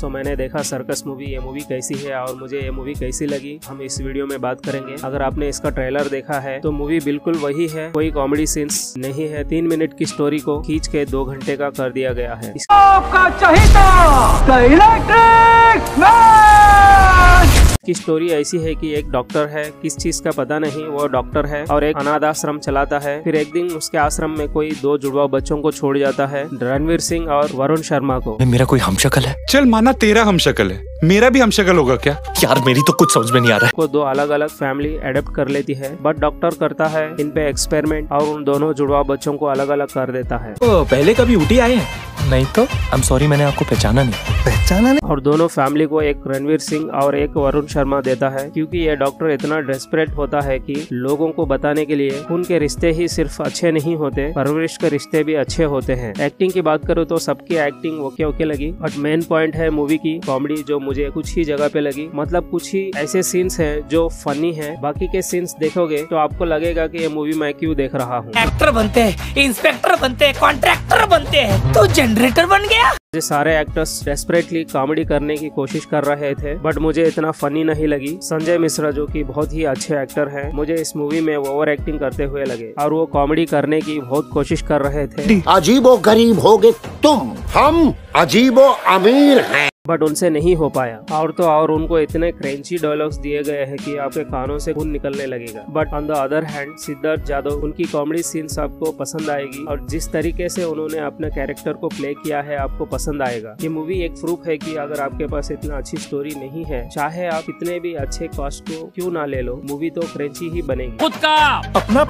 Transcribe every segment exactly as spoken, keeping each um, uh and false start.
सो मैंने देखा circus movie, ये मूवी कैसी है और मुझे ये मूवी कैसी लगी हम इस वीडियो में बात करेंगे। अगर आपने इसका ट्रेलर देखा है तो मूवी बिल्कुल वही है, कोई कॉमेडी सीन्स नहीं है। तीन मिनट की स्टोरी को खींच के दो घंटे का कर दिया गया है। आपका की स्टोरी ऐसी है कि एक डॉक्टर है, किस चीज का पता नहीं, वो डॉक्टर है और एक अनाथ आश्रम चलाता है। फिर एक दिन उसके आश्रम में कोई दो जुड़वा बच्चों को छोड़ जाता है, रणवीर सिंह और वरुण शर्मा को। मेरा कोई हमशक्ल है? चल माना तेरा हमशक्ल है, मेरा भी हमशक्ल होगा क्या? यार मेरी तो कुछ समझ में नहीं आ रहा है। को दो अलग अलग फैमिली एडेप्ट कर लेती है, बट डॉक्टर करता है इन पे एक्सपेरिमेंट और उन दोनों जुड़वा बच्चों को अलग अलग कर देता है। तो पहले कभी ऊटी आए हैं? नहीं तो आई एम सॉरी, मैंने आपको पहचाना नहीं। पहचाना नहीं? और दोनों फैमिली को एक रणवीर सिंह और एक वरुण शर्मा देता है, क्योंकि ये डॉक्टर इतना डेस्परेट होता है कि लोगों को बताने के लिए उनके रिश्ते ही सिर्फ अच्छे नहीं होते, परवरिश के रिश्ते भी अच्छे होते हैं। एक्टिंग की बात करूँ तो सबकी एक्टिंग ओके ओके लगी, बट मेन पॉइंट है मूवी की कॉमेडी, जो मुझे कुछ ही जगह पे लगी। मतलब कुछ ही ऐसे सीन्स हैं जो फनी है, बाकी के सीन्स देखोगे तो आपको लगेगा कि ये मूवी मैं क्यों देख रहा हूँ। एक्टर बनते हैं, इंस्पेक्टर बनते हैं, कॉन्ट्रैक्टर बनते हैं, तो जनरेटर बन गया। ये सारे एक्टर्स डेस्परेटली कॉमेडी करने की कोशिश कर रहे थे, बट मुझे इतना फनी नहीं लगी। संजय मिश्रा जो कि बहुत ही अच्छे एक्टर हैं, मुझे इस मूवी में ओवर एक्टिंग करते हुए लगे और वो कॉमेडी करने की बहुत कोशिश कर रहे थे। अजीबो गरीब होगे तुम, हम अजीबो अमीर हैं, बट उनसे नहीं हो पाया। और तो और उनको इतने क्रेंची डायलॉग्स दिए गए हैं कि आपके कानों से खून निकलने लगेगा। But on the other hand Siddharth Jadhav, उनकी कॉमेडी सीन्स आपको पसंद आएगी और जिस तरीके से उन्होंने अपने कैरेक्टर को प्ले किया है आपको पसंद आएगा। ये मूवी एक प्रूफ है कि अगर आपके पास इतना अच्छी स्टोरी नहीं है, चाहे आप इतने भी अच्छे कास्ट को क्यों ना ले लो, मूवी तो क्रेंची ही बनेगी। खुद का अपना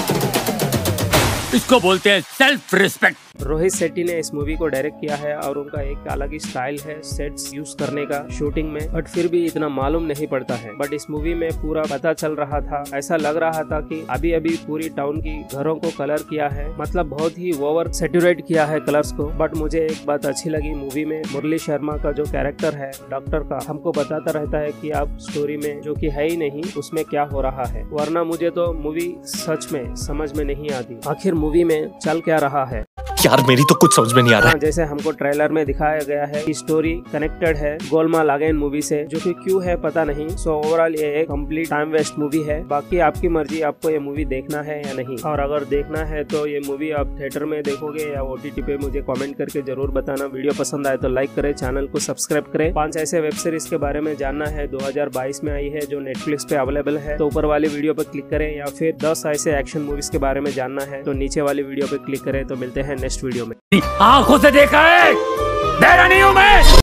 इसको बोलते हैं सेल्फ रिस्पेक्ट। रोहित शेट्टी ने इस मूवी को डायरेक्ट किया है और उनका एक अलग ही स्टाइल है सेट्स यूज करने का शूटिंग में, बट फिर भी इतना मालूम नहीं पड़ता है। बट इस मूवी में पूरा पता चल रहा था, ऐसा लग रहा था कि अभी अभी पूरी टाउन की घरों को कलर किया है, मतलब बहुत ही ओवर सेचुरेट किया है कलर्स को। बट मुझे एक बात अच्छी लगी मूवी में, मुरली शर्मा का जो कैरेक्टर है डॉक्टर का, हमको बताता रहता है कि आप स्टोरी में जो कि है ही नहीं उसमें क्या हो रहा है, वरना मुझे तो मूवी सच में समझ में नहीं आती आखिर मूवी में चल क्या रहा है। यार मेरी तो कुछ समझ में नहीं आ रहा है। जैसे हमको ट्रेलर में दिखाया गया है कि स्टोरी कनेक्टेड है गोलमाल अगेन मूवी से, जो कि क्यों है पता नहीं। सो ओवरऑल ये एक कंप्लीट टाइम वेस्ट मूवी है। बाकी आपकी मर्जी, आपको ये मूवी देखना है या नहीं। और अगर देखना है तो ये मूवी आप थिएटर में देखोगे या ओटीटी पे, मुझे कमेंट करके जरूर बताना। वीडियो पसंद आए तो लाइक करें, चैनल को सब्सक्राइब करें। पांच ऐसे वेब सीरीज के बारे में जानना है दो हजार बाईस में आई है जो नेटफ्लिक्स पे अवेलेबल है, तो ऊपर वाली वीडियो पे क्लिक करें। या फिर दस ऐसे एक्शन मूवीज के बारे में जानना है तो नीचे वाली वीडियो पे क्लिक करें। तो मिलते हैं नेक्स्ट वीडियो में। आंखों से देखा है, डरा नहीं हूं मैं।